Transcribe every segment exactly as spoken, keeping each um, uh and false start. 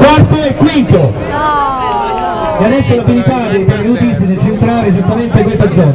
quarto e quinto. E adesso l'abilità dei paracadutisti nel centrare esattamente questa zona.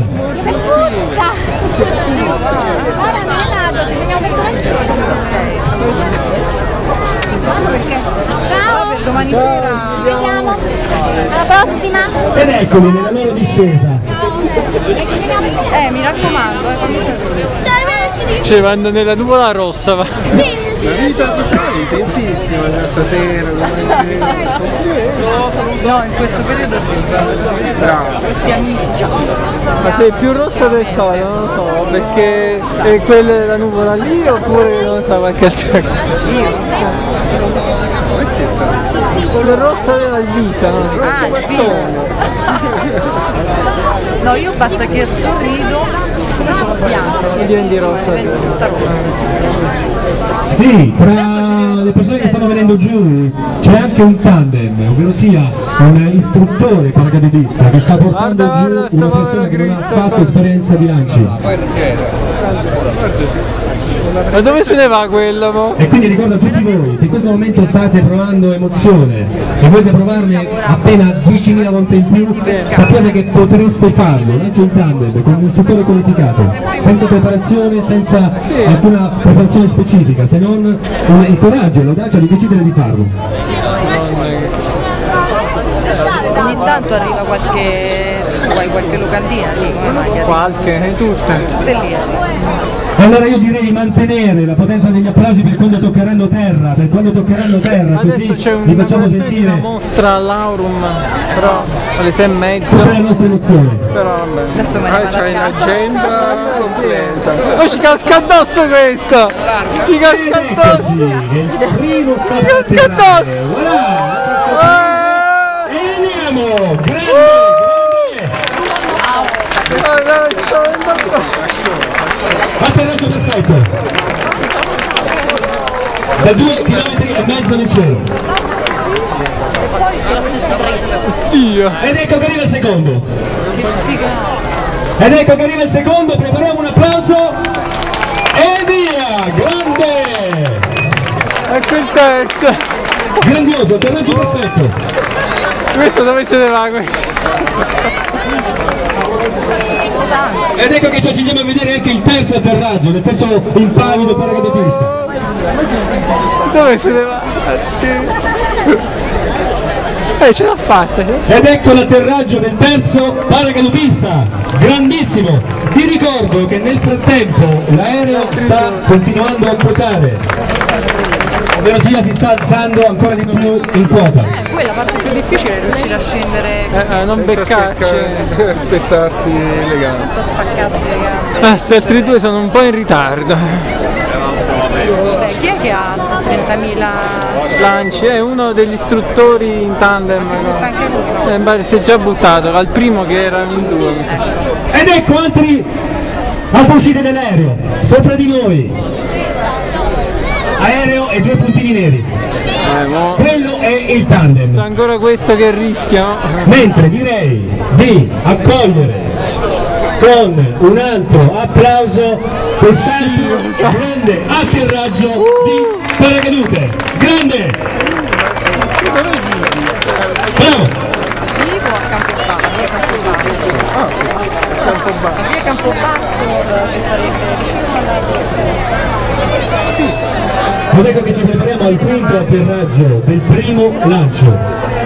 Ciao, per domani sera ci vediamo, alla prossima. Ed eccomi nella loro discesa. Eh, mi raccomando, eh, cioè vanno nella nuvola rossa, va. sì, sì. La vita sociale è intensissima stasera, domani sera. No, in questo periodo sì. Bravo. Questi amici già. Ma sei più rossa del sole, non lo so, perché è quella della nuvola lì oppure non so qualche altra cosa. Io non so. Quello rosso aveva il viso, no? Ah, il viso. No, io basta che sorrido, sono bianco. E diventi rossa. Divento tutta rossa. Sì, tra le persone che stanno venendo giù c'è anche un tandem, ovvero sia un istruttore paracadutista che sta portando Guarda, giù guarda, sta una persona povera che non ha Cristo, fatto guarda. esperienza di lanci. Ma dove se ne va quello, mo? E quindi ricordo a tutti voi, se in questo momento state provando emozione e volete provarne appena diecimila volte in più, sappiate che potreste farlo, lancio in tandem con un istruttore qualificato, senza preparazione, senza alcuna preparazione specifica, se non un- il coraggio e l'audacia di decidere di farlo. Ogni tanto arriva qualche, qualche locandina lì, come mai? Qualche, tutte. Tutte lì arrivano. Allora io direi di mantenere la potenza degli applausi per quando toccheranno terra, per quando toccheranno terra, Adesso c'è così vi una, facciamo una sentire mostra all'Aurum, però alle sei e mezza. tutta la nostra emozione. Però vabbè. Adesso me ne Ah, vado a c'hai casa. l'agenda completa. Oh, ci casca addosso questo! Ci casca Eccoci, addosso! che il primo sta Ci per casca atterrare. addosso! Voilà! Eh! E andiamo! Grande! grande! Dai, dai, ci sto venendo addosso. Atterraggio perfetto! Da due chilometri e mezzo nel cielo. Dio! Ed ecco che arriva il secondo. Ed ecco che arriva il secondo, prepariamo un applauso. E via! Grande! Ecco il terzo! Grandioso, atterraggio perfetto. Questo dove se ne va questo? Ed ecco che ci accingiamo a vedere anche il terzo atterraggio, il terzo impavido paracadutista. Dove se ne va? Eh, ce l'ha fatta! Ed ecco l'atterraggio del terzo paracadutista, grandissimo! Vi ricordo che nel frattempo l'aereo sta continuando a quotare, ovvero sia si sta alzando ancora di più in quota. Eh, poi la parte più difficile è riuscire a scendere Eh, eh, non Senza beccarci! specca- spezzarsi le gambe. senza spaccarsi le gambe. Ah, questi altri due sono un po' in ritardo. Beh, chi è che ha trentamila? Lanci è uno degli istruttori in tandem. butta anche lui, no? Eh, beh, si è già buttato, al primo che erano in due. mi sa. Ed ecco altri, altre uscite dell'aereo, sopra di noi. Aereo e due puntini neri. Eh, mo. Quello è il C'è tandem. ancora questo che rischia, no? Mentre direi di accogliere con un altro applauso quest'altro grande atterraggio di paracadute. Grande! Bravo! Vivo a Campobasso, via Campobasso. Ah, Campobasso. Via Campobasso che sarebbe vicino alla... Ed ecco che ci prepariamo al quinto atterraggio del primo lancio.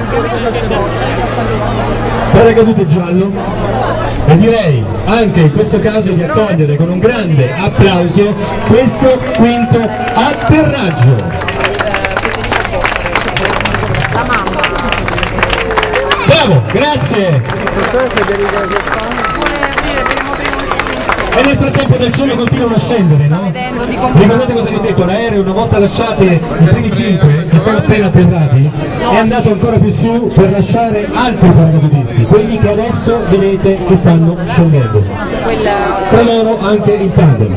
Paracadute giallo. E direi anche in questo caso di accogliere con un grande applauso questo quinto atterraggio. La mamma. Bravo, grazie! Vuole aprire, vediamo prima E nel frattempo dal cielo continuano a scendere, no? vedendo di comprare. Ricordate cosa vi ho detto? L'aereo una volta lasciate i primi cinque che sono appena atterrati è andato ancora più su per lasciare altri paracadutisti, quelli che adesso vedete che stanno scendendo. Tra loro anche il tandem.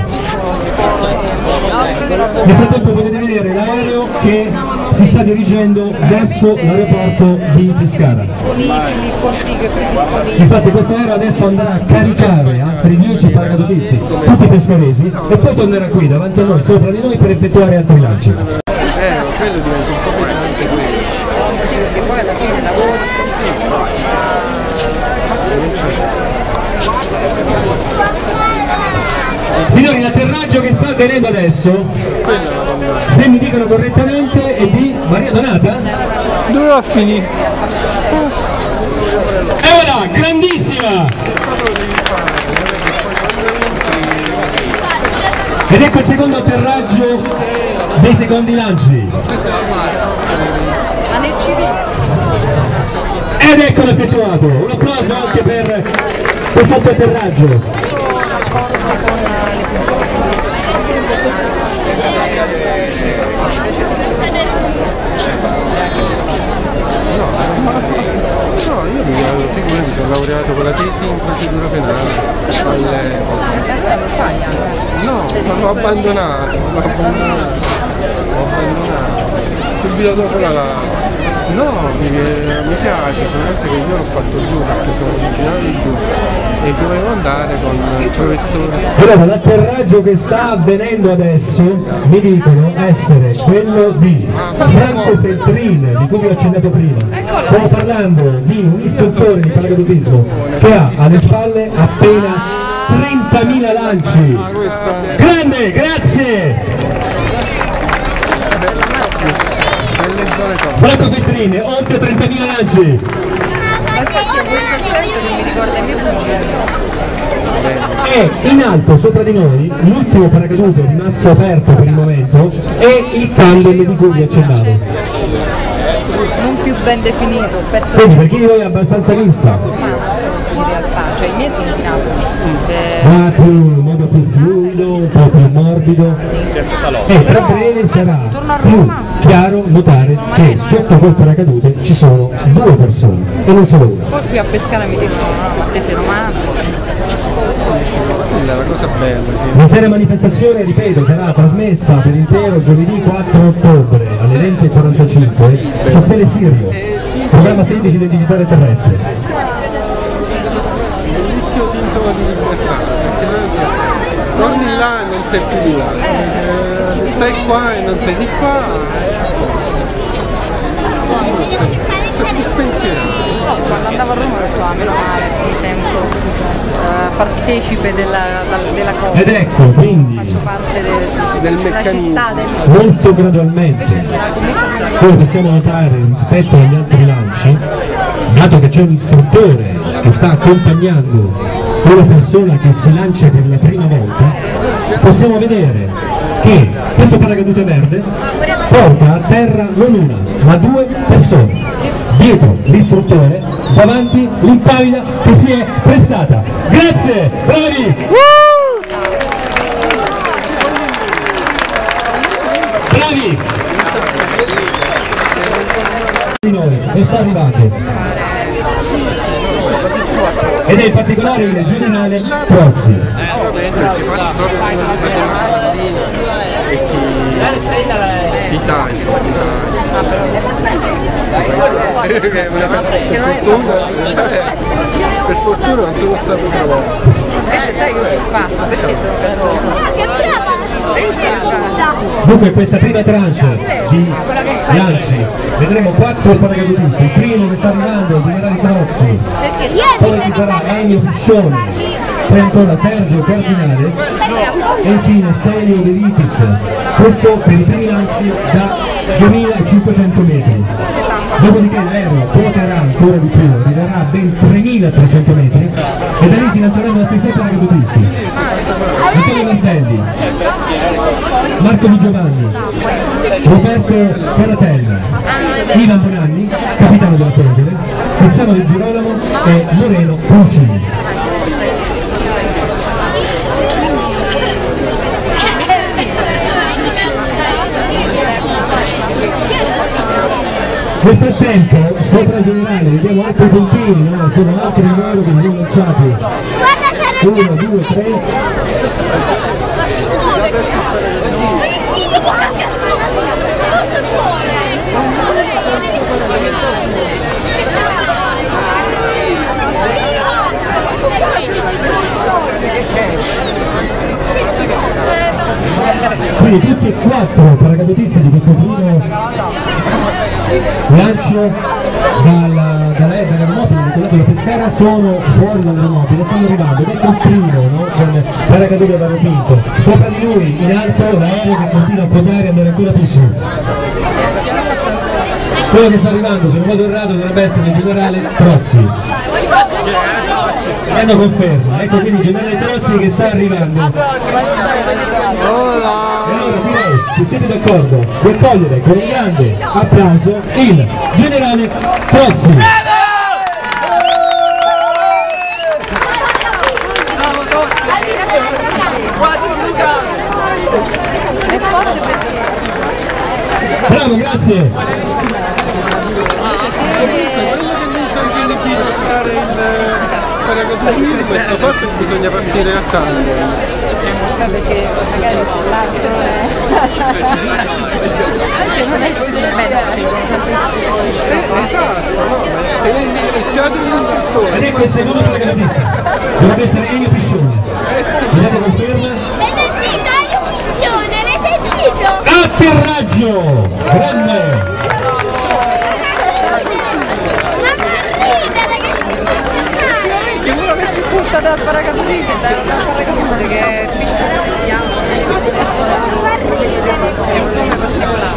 Nel frattempo potete vedere l'aereo che si sta dirigendo verso l'aeroporto di Pescara. Disponibili, consiglio più disponibili. Infatti questo aereo adesso andrà a caricare altri dieci paracadutisti, tutti pescaresi, e poi tornerà qui davanti a noi, sopra di noi, per effettuare altri lanci. Eh, quello diventa un po' pesante quello. avvenendo adesso, se mi dicono correttamente, è di Maria Donata? Dove va a finire? E ora, grandissima! Ed ecco il secondo atterraggio dei secondi lanci. Ed eccolo effettuato. Un applauso anche per questo atterraggio. No, io mi, mi sono laureato con la tesi in procedura penale. Alle... No, l'ho abbandonato, l'ho abbandonato, l'ho abbandonato. Subito dopo la laurea. No, mi, mi piace, solamente che io l'ho fatto giù perché sono originario di giù e dovevo andare con il professore. Allora, l'atterraggio che sta avvenendo adesso mi dicono essere quello di Franco Feltrin, di cui vi ho accennato prima. Stiamo parlando di un istruttore di paracadutismo che ha alle spalle appena trentamila lanci. Grande, grazie! Franco Feltrin, oltre trentamila lanci. E in alto sopra di noi l'ultimo paracadute rimasto aperto per il momento è il tandem di cui vi ho accennato. Non più ben definito, perso. Quindi per chi di voi è abbastanza vista, In realtà, cioè i miei sono in Napoli. Eh, ma più, in modo più fluido, un po' più morbido, e tra breve sarà più chiaro notare che sotto quel paracadute ci sono due persone e non solo una. poi qui a Pescara mi dicono no, ma te sei romano. Quella è la cosa bella. Che... L'intera manifestazione, ripeto, sarà trasmessa per intero giovedì quattro ottobre alle venti e quarantacinque su Telesirio, programma sedici del digitale terrestre. Bellissimo sintomo di libertà, perché torni là e non sei più di là, eh, stai qua e non sei di qua, eh, sei, sei più spensierato. Quando andavo a Roma ho detto ah, meno male, mi sento uh, partecipe della, della cosa. Ed ecco, quindi, Faccio parte de, Del della meccanismo. città del molto gradualmente, quello che possiamo notare rispetto agli altri lanci, dato che c'è un istruttore che sta accompagnando una persona che si lancia per la prima volta, possiamo vedere che questo paracadute verde porta a terra non una, ma due persone. Dietro l'istruttore, davanti l'impavida che si è prestata. Grazie, bravi! Bravi! Di noi, e sta arrivando. Ed è in particolare il generale Trozzi. Perché passi proprio sulla vita e ti, ti tagli, ti tagli. Per fortuna, per fortuna non sono stato trovato. Invece sai che ho fatto? Perché sono caduto? Dunque questa prima tranche di lanci vedremo quattro paracadutisti. Il primo che sta arrivando è il generale Trozzi, poi ci sarà Ennio Piscione, poi ancora Sergio Cardinale e infine Stelio De Vitis. Questo per i primi lanci da duemilacinquecento metri. Dopodiché l'aereo quoterà ancora di più, arriverà a ben tremilatrecento metri e da lì si lanceranno altri sei paracadutisti. Antonio Martelli, Marco Di Giovanni, Roberto Caratella, Ivan Bonanni, capitano della Togere, Tiziano Di Girolamo e Moreno Pulcini. Nel frattempo, sopra il generale, vediamo altri puntini, no? Sono altri di loro che si sono lanciati. Uno, due, tre. Quindi tutti e quattro paracadutisti di questo primo lancio dal dall'aeronautica ricordate la Pescara sono fuori dall'aeronautica, stanno arrivando ed ecco il primo, no? Con paracadute variopinto. Sopra di lui in alto l'aereo che continua a quotare e andare ancora più su. Quello che sta arrivando, se non vado errato, dovrebbe essere il generale Trozzi. E lo conferma, ecco quindi il generale Trozzi che sta arrivando. E allora direi, se siete d'accordo, di accogliere con un grande applauso il generale Trozzi. Bravo, grazie. Di questa cosa bisogna partire a tanto perché magari l'arso non è esatto, tenendo il fiato dell'istruttore. Ed ecco il secondo paracadutista, dovrebbe essere Elio Piscione. Mi date conferma? L'esercito, Elio Piscione, l'hai sentito? Atterraggio! Grande! dal paracadute, dal paracadute che è Piscione bianco, è un nome particolare.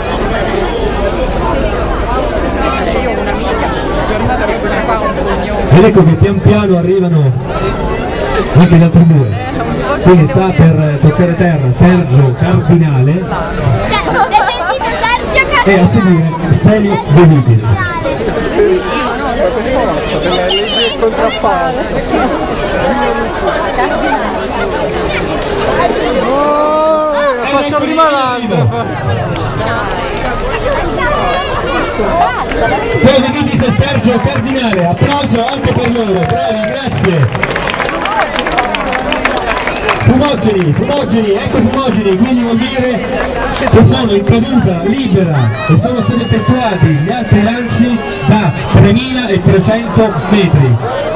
C'è io ho un'amica, giornata per questa qua un cognome. Ed ecco che pian piano arrivano anche gli altri due. Quindi sta per toccare terra Sergio Cardinale e a seguire Stelio De Vitis. Della legge del contrappasso. Oh, ha fatto prima l'altro. Stelio De Vitis e Sergio Cardinale, applauso anche per loro, bravi, grazie. Fumogeni, fumogeni, ecco i fumogeni, quindi vuol dire che sono in caduta libera e sono stati effettuati gli altri lanci da tremilatrecento metri.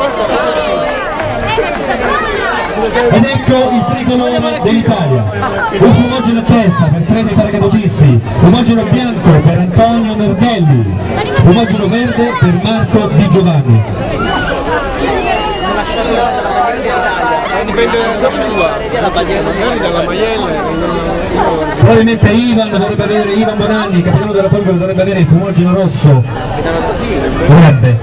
Ed ecco il tricolore dell'Italia, un fumogeno a testa per tre dei paracadutisti, fumogeno bianco per Antonio Nardelli, fumogeno verde per Marco Di Giovanni. Dipende dalla maiella. Probabilmente Ivan dovrebbe avere, Ivan Bonanni, capitano della Folgore, dovrebbe avere il fumogeno rosso. Dovrebbe.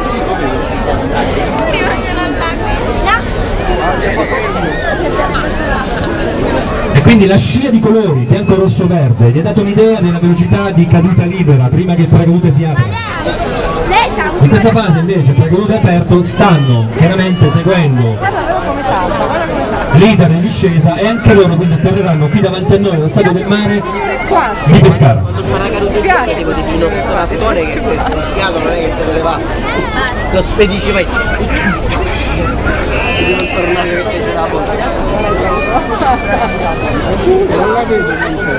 E quindi la scia di colori, bianco, rosso, verde, gli ha dato un'idea della velocità di caduta libera prima che il paracadute si apra. In questa fase invece il paracadute aperto stanno chiaramente seguendo l'iter in discesa e anche loro quindi atterreranno qui davanti a noi allo stadio del mare di Pescara. Quando il paracadute si tipo dici lo strattore che questo fiato non è che te lo leva, lo spedisci vai. Devo tornare perché c'è la porta. Non la vedo.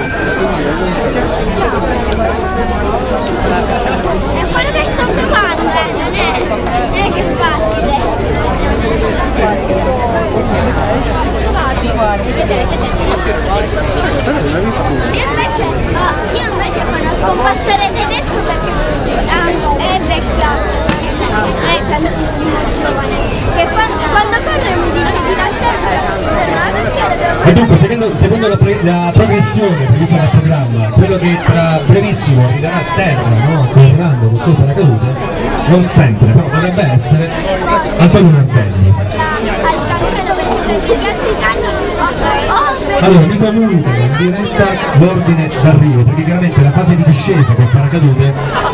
È quello che sto provando, eh, non è, non è che è facile. Io invece, oh, io invece conosco un pastore tedesco perché ah, è vecchio, è tantissimo giovane, che quando, quando corre mi dice di lasciare E dunque, secondo, secondo la, pre, la progressione prevista dal programma, quello che tra brevissimo arriverà a terra, no? Correndo con suo paracadute, non sempre, però potrebbe essere Antonio Nardelli. Allora, mi comunicano in diretta l'ordine d'arrivo, perché chiaramente la fase di discesa col paracadute.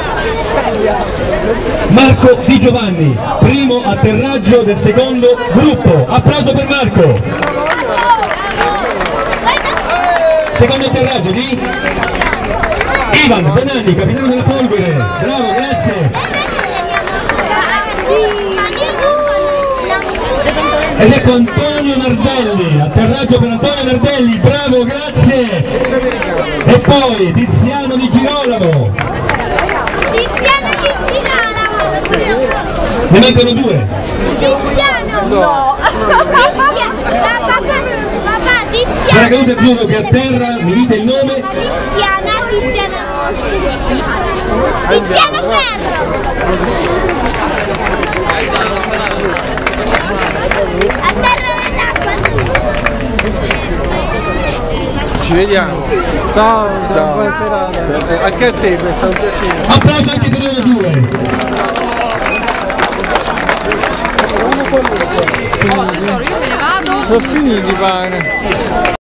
Marco Di Giovanni, primo atterraggio del secondo gruppo, applauso per Marco. Secondo atterraggio di Ivan Bonanni, capitano della Folgore, bravo, grazie. Ed ecco Antonio Nardelli, atterraggio per Antonio Nardelli, bravo, grazie. E poi Tiziano Di Girolamo. Tiziano Di Girolamo. Ne mancano due. Tiziano. No. Papà, papà, Tiziano. Paracadute azzurro che a terra, mi dite il nome? Tiziana, Tiziano. Tiziano Ferro. A terra nell'acqua. Ci vediamo. Ciao, ciao, Ciao. buona serata. Eh, anche a te, è stato un piacere. Applauso anche per loro due. Oh tesoro, io me ne vado. Sono finiti i pane.